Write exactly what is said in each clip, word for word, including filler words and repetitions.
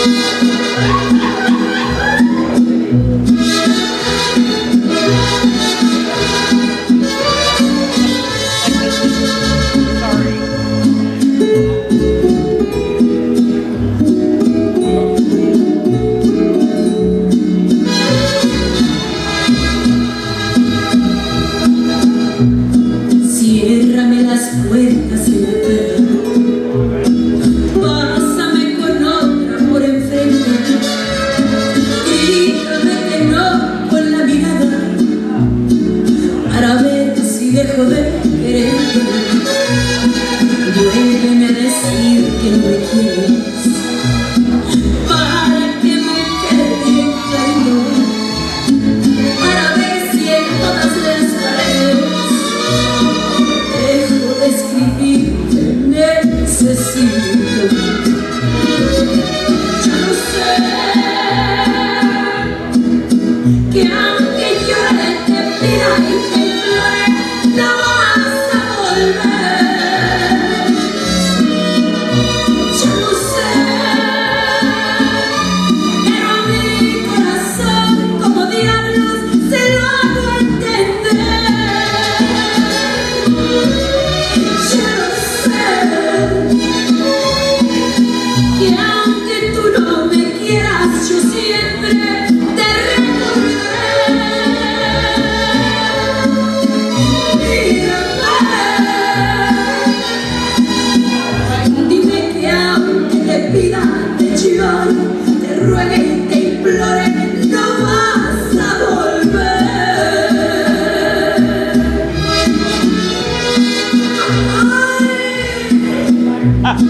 Ciérrame las puertas de la cama, pásame con otra por enfrente, grítame que no con la mirada, para ver si dejo de quererte. Vuélveme a decir que no me quieres, para que me quede bien claro, para ver si en todas las paredes dejo de escribir que necesito. Yo no sé que aunque llore, te pida y te implore, no vas a volver. Yo no sé, pero a mi corazón como diablos se lo hago entender. Que aunque tú no me quieras, yo siempre te recordaré. Mírame, dime que aunque te pida, te llore, te ruegue y te implore, no vas a volver. Ay.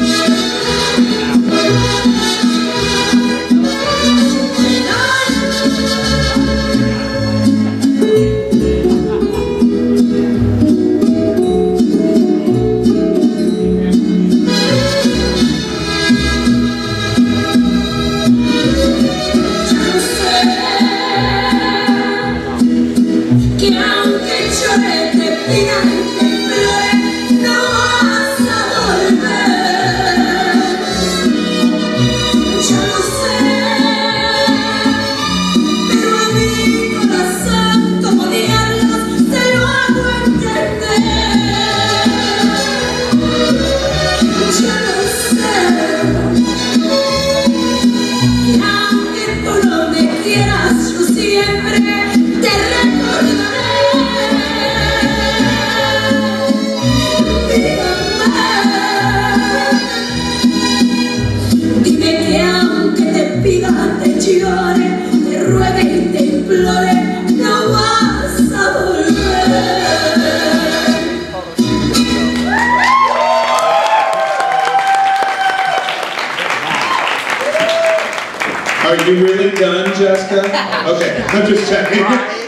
Que aunque llore, te pida y te implore, no vas a volver. Yo no sé, pero a mi corazón como diablos te lo hago entender. Yo no sé que aunque tú no me quieras, yo siempre te recordaré. Dime que aunque te pida, te llore, te ruegue y te implore, no vas a volver. Are you really done, Jessica? Okay, I'm just checking.